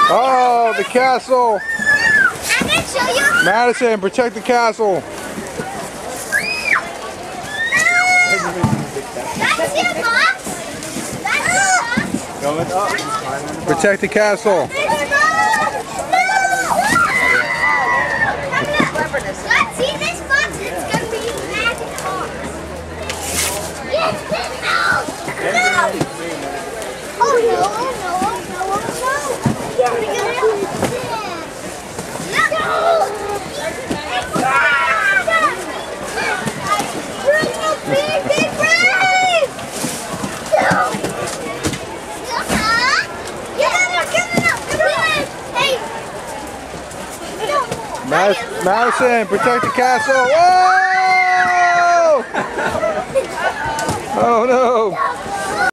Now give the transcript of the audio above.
Oh, the castle. I'm gonna show you. Madison, protect the castle. That's your box. That's your box. Protect the castle. Let's see this box. It's gonna be magic box. Yes, no. Oh no, no, no, no. Yeah, we're gonna do it. Bring a big, big brave! No! Madison, protect the castle. Whoa! Oh no!